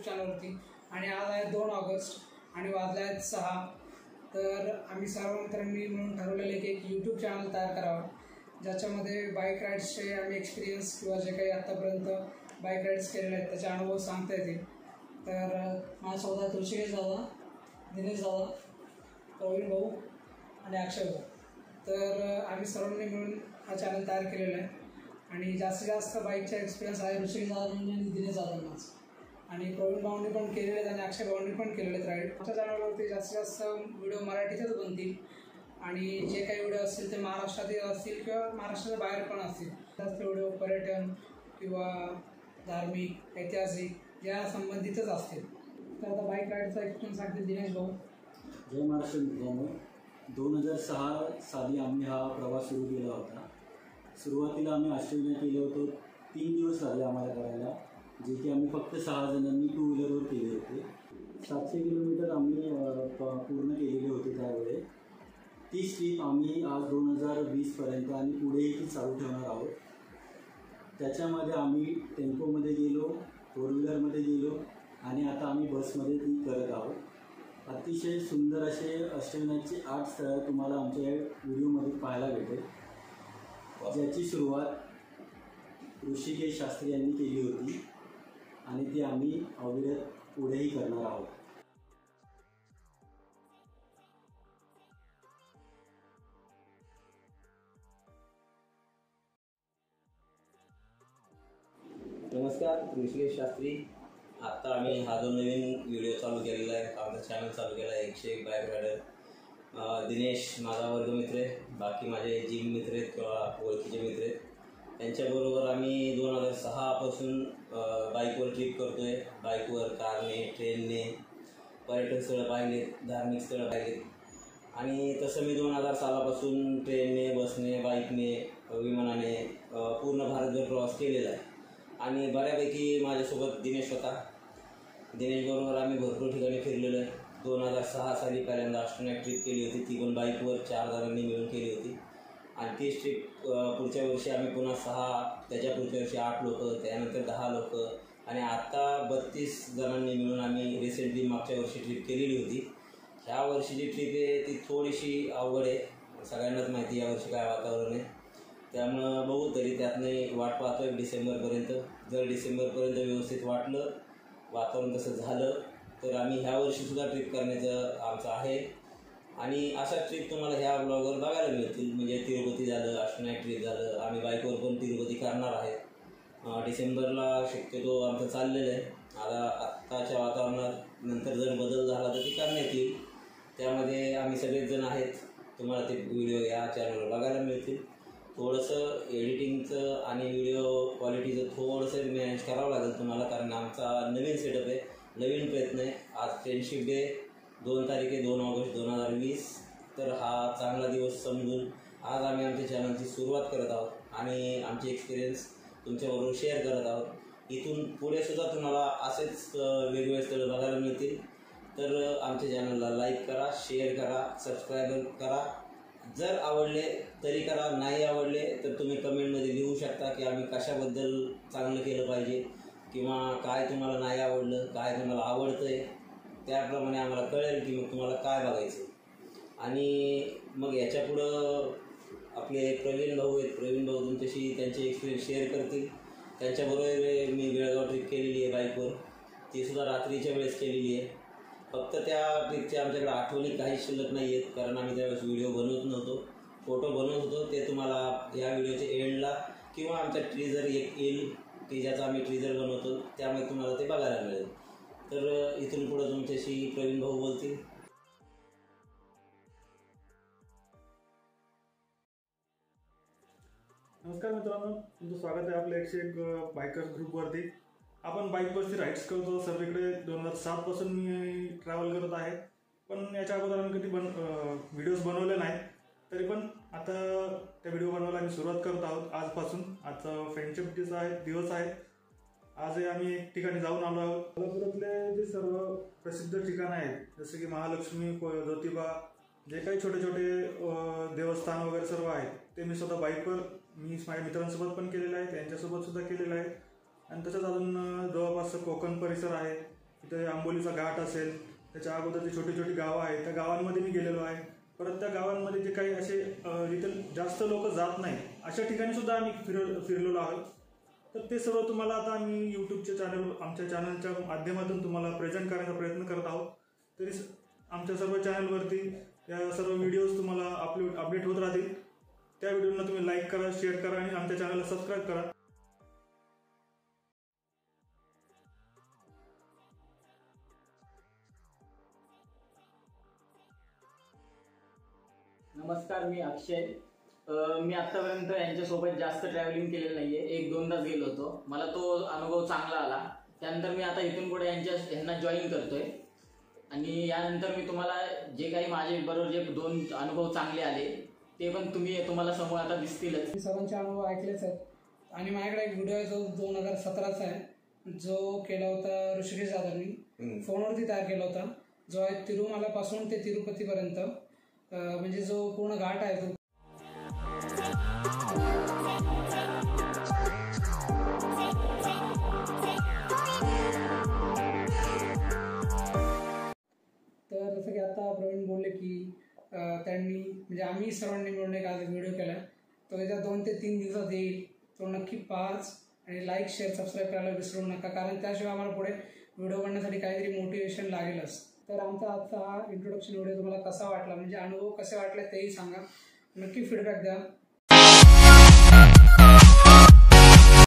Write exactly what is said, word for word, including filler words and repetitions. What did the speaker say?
चॅनलवरती। आणि आज आहे दोन ऑगस्ट आणि वाजले आहेत सहा। तर आम्ही सर्व मित्रांनी मिळून ठरवलेले की एक यूट्यूब चॅनल तयार करावं, ज्याच्यामध्ये बाईक राईड्सचे आम्ही एक्सपिरियन्स किंवा जे काही आत्तापर्यंत बाईक राईड्स केलेले आहेत त्याचे अनुभव सांगता येतील। तर माझ्यासोबत ऋषिकेश दादा, दिनेश दादा, प्रवीण भाऊ आणि अक्षय भाऊ। तर आम्ही सर्वांनी मिळून हा चॅनल तयार केलेला आहे आणि जास्तीत जास्त बाईकचा एक्सपिरियन्स आहे ऋषिकेश दादांनी आणि दिनेश दादांनाच, आणि प्रवीण भाऊंनी पण केलेले आहेत आणि अक्षय भाऊंनी पण केलेले आहेत राईड। आमच्या चॅनलवरती जास्तीत जास्त व्हिडिओ मराठीतच बनतील आणि जे काही व्हिडिओ असतील ते महाराष्ट्रातील असतील किंवा महाराष्ट्राच्या बाहेर पण असतील। जास्त व्हिडिओ पर्यटन किंवा धार्मिक, ऐतिहासिक या संबंधितच असतील। तर आता बाईक राईडचा एक्सपिरियन्स सांगतील दिनेश भाऊ। जय महाराष्ट्र मित्रांनो, दोन हजार सहा साली आम्ही हा प्रवास सुरू केला होता। सुरुवातीला आम्ही ऑस्ट्रेलिया केलं होतं, तीन दिवस झाले आम्हाला करायला, जे की आम्ही फक्त सहा जणांनी टू व्हीलरवर केले होते। सातशे किलोमीटर आम्ही पूर्ण केलेले होते त्यावेळेस। ती ट्रिप आम्ही आज दोन हजार वीसपर्यंत आणि पुढेही ती चालू ठेवणार आहोत। त्याच्यामध्ये आम्ही टेम्पोमध्ये गेलो, फोर व्हीलरमध्ये गेलो आणि आता आम्ही बसमध्ये ती करत आहोत। अतिशय सुंदर असे अष्टविनायकचे आठ स्थळं तुम्हाला आमच्या व्हिडिओमध्ये पाहायला भेटेल, ज्याची सुरुवात ऋषिकेश शास्त्री यांनी केली होती आणि ती आम्ही अविरत पुढेही करणार आहोत। नमस्कार, ऋषिकेश शास्त्री। आता आम्ही हा जो नवीन व्हिडिओ चालू केलेला आहे, आमचा चॅनल चालू केला आहे एकशे एक बाईक रायडर। दिनेश माझा वर्गमित्र आहे, बाकी माझे जिम मित्र आहेत किंवा ओळखीचे मित्र आहेत, त्यांच्याबरोबर आम्ही दोन हजार सहापासून बाईकवर ट्रिप करतो आहे। बाईकवर, कारने, ट्रेनने पर्यटन स्थळं पाहिलेत, धार्मिक स्थळं पाहिलेत आणि तसं मी दोन हजार सालापासून ट्रेनने, बसने, बाईकने, विमानाने पूर्ण भारतभर प्रवास केलेला आहे। आणि बऱ्यापैकी माझ्यासोबत दिनेश होता। दिनेशबरोबर आम्ही भरपूर ठिकाणी फिरलेलो आहे। दोन हजार सहा साली पहिल्यांदा ऑस्ट्रेलिया ट्रिप केली होती, ती पण बाईकवर चार जणांनी मिळून केली होती आणि तीच ट्रिप पुढच्या वर्षी आम्ही पुन्हा सहा, त्याच्या पुढच्या वर्षी आठ लोक, त्यानंतर दहा लोक आणि आत्ता बत्तीस जणांनी मिळून आम्ही रिसेंटली मागच्या वर्षी ट्रिप केलेली होती। ह्या वर्षीची ट्रिप आहे ती थोडीशी अवघड आहे, सगळ्यांनाच माहिती यावर्षी काय वातावरण आहे, त्यामुळं बघू तरी त्यातनं वाट पाहतो आहे डिसेंबरपर्यंत। जर डिसेंबरपर्यंत व्यवस्थित वाटलं, वातावरण तसं झालं तर आम्ही ह्या वर्षीसुद्धा ट्रिप करण्याचं आमचं आहे आणि अशा ट्रिप तुम्हाला ह्या ब्लॉगवर बघायला मिळतील। म्हणजे तिरुपती झालं, ऑस्ट्रेलिया ट्रिप झालं, आम्ही बाईकवर पण तिरुपती करणार आहे डिसेंबरला शक्यतो आमचं चाललेलं आहे। आता आत्ताच्या वातावरणात नंतर जर बदल झाला तर ती करण्यात येईल, त्यामध्ये आम्ही सगळेच जण आहेत। तुम्हाला ते व्हिडिओ या चॅनलवर बघायला मिळतील। थोडंसं एडिटिंगचं आणि व्हिडिओ क्वालिटीचं थोडंसं मॅनेज करावं लागेल तुम्हाला, कारण आमचा नवीन सेटअप आहे, नवीन प्रयत्न आहे। आज फ्रेंडशिप डे दोन तारीख आहे, दोन ऑगस्ट दोन हजार वीस। तर हा चांगला दिवस समजून आज आम्ही आमच्या चॅनलची सुरुवात करत आहोत आणि आमचे एक्सपिरियन्स तुमच्याबरोबर शेअर करत आहोत। इथून पुढेसुद्धा तुम्हाला असेच वेगवेगळे स्थळं बघायला मिळतील। तर आमच्या चॅनलला लाईक करा, शेअर करा, सबस्क्राईब करा। जर आवडले तरी करा, नाही आवडले तर तुम्ही कमेंटमध्ये लिहू शकता की आम्ही कशाबद्दल चांगलं केलं पाहिजे किंवा काय तुम्हाला नाही आवडलं, काय तुम्हाला आवडतं आहे, त्याप्रमाणे आम्हाला कळेल की मग तुम्हाला काय बघायचं। आणि मग याच्यापुढं आपले प्रवीण भाऊ आहेत, प्रवीण भाऊ तुमच्याशी त्यांचे एक्सपिरियन्स शेअर करतील। त्यांच्याबरोबर मी बेळगाव ट्रिप केलेली आहे बाईकवर, तीसुद्धा रात्रीच्या वेळेस केलेली आहे। फक्त त्या ट्रिपच्या आमच्याकडे आठवणी काही शिल्लक नाही आहेत, कारण आम्ही त्यावेळेस व्हिडिओ बनवत नव्हतो, फोटो बनवत होतो। ते तुम्हाला या व्हिडिओच्या एंडला किंवा आमचा ट्रीजर एक येईल की ज्याचा आम्ही ट्रीजर बनवतो, त्यामुळे तुम्हाला ते बघायला मिळेल। तर इथून पुढं तुमच्याशी प्रवीण भाऊ बोलतील। नमस्कार मित्रांनो, तुमचं स्वागत आहे आपल्या एकशे एक बायकर्स ग्रुपवरती। आपण बाईकवरती राईड्स करतो सर्वीकडे। दोन हजार सातपासून मी ट्रॅव्हल करत आहे, पण याच्या अगोदर आम्ही कधी बन व्हिडिओज बनवले नाहीत, तरी पण आता त्या व्हिडिओ बनवायला आम्ही सुरुवात करत आहोत आजपासून। आजचा फ्रेंडशिप डेचा आहे दिवस आहे। आजही आम्ही एक ठिकाणी जाऊन आलो आहोत। कोल्हापुरातले जे सर्व प्रसिद्ध ठिकाणं आहेत, जसे की महालक्ष्मी, ज्योतिबा, जे काही छोटे छोटे देवस्थान वगैरे सर्व आहेत, ते मी स्वतः बाईकवर मी माझ्या मित्रांसोबत पण केलेलं आहे, त्यांच्यासोबत सुद्धा केलेलं आहे। आणि तसंच अजून जवळपास कोकण परिसर आहे, इथे आंबोलीचा घाट असेल, त्याच्या अगोदरची छोटी छोटी गावं आहेत, त्या गावांमध्ये मी गेलेलो आहे. परत त्या गावांमध्ये जे काही असे जिथे जास्त लोक जात नाही अशा ठिकाणी सुद्धा आम्ही फिर फिरलेलो आहोत. तर ते सर्व तुम्हाला आता आम्ही यूट्यूबच्या चॅनल आमच्या चॅनलच्या माध्यमातून तुम्हाला प्रेझेंट करण्याचा प्रयत्न करत आहोत. तरी आमच्या सर्व चॅनलवरती या सर्व व्हिडिओज तुम्हाला अपलोड अपडेट होत राहतील. त्या व्हिडिओना तुम्ही लाईक करा, शेअर करा आणि आमच्या चॅनलला सबस्क्राईब करा. नमस्कार, मी अक्षय. मी आत्तापर्यंत यांच्यासोबत जास्त ट्रॅव्हलिंग केलेलं नाही आहे, एक दोनदाच गेलो होतो. मला तो अनुभव चांगला आला. त्यानंतर मी आता इथून पुढे यांच्या यांना जॉईन करतोय आणि यानंतर मी तुम्हाला जे काही माझे बरोबर जे दोन अनुभव चांगले आले ते पण तुम्ही तुम्हाला समोर आता दिसतीलच. मी सर्वांचे अनुभव ऐकलेच आहेत आणि माझ्याकडे एक व्हिडिओ आहे जो दोन हजार सतराचा आहे, जो केला होता ऋषिकेश जाधवनी, फोनवरती तयार केला होता, जो आहे तिरुमलापासून ते तिरुपतीपर्यंत, म्हणजे जो पूर्ण घाट आहे तो. तर जसं की आता प्रवीण बोलले की त्यांनी म्हणजे आम्ही सर्वांनी मिळून एक आज व्हिडिओ केला, तो त्याच्या दोन ते तीन दिवसात येईल. तो नक्की पाच आणि लाईक शेअर सबस्क्राईब करायला विसरू नका, कारण त्याशिवाय आम्हाला पुढे व्हिडिओ बनण्यासाठी काहीतरी मोटिवेशन लागेलच. तर आमचा आजचा हा इंट्रोडक्शन व्हिडिओ तुम्हाला कसा वाटला, म्हणजे अनुभव कसे वाटले तेही सांगा, नक्की फीडबॅक द्या.